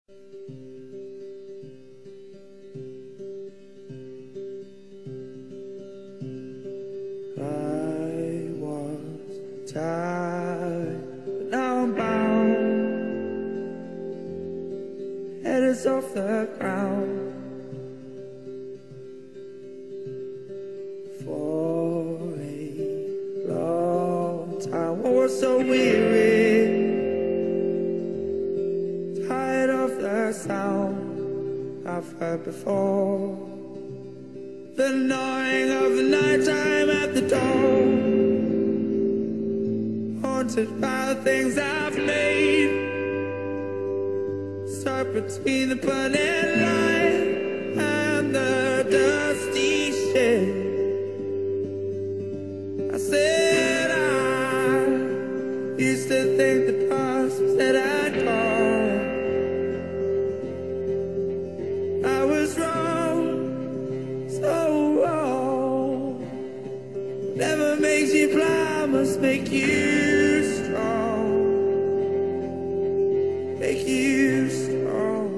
I was tired, but now I'm bound. Head is off the ground. For a long time I was so weary, tired of the sound I've heard before, the gnawing of the nighttime at the door, haunted by the things I've made, stuck between the burning light and the dusty shed. I said I used to think the past said I'd gone. I was wrong, so wrong. Never makes you blind must make you strong. Make you strong.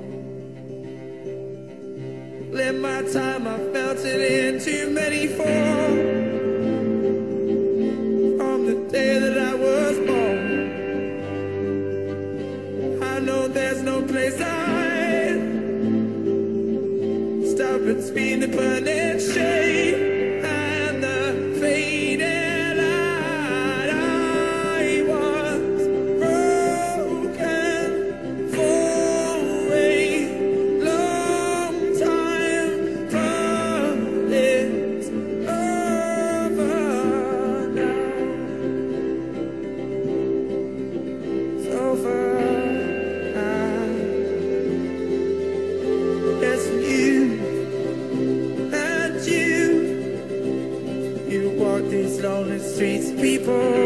In my time I felt it in too many forms. From the day that I was born, I know there's no place I'd stop between the burning shade and the fading light. I was broken for a long time, but it's over now. It's over now. Yes, you walk these lonely streets, people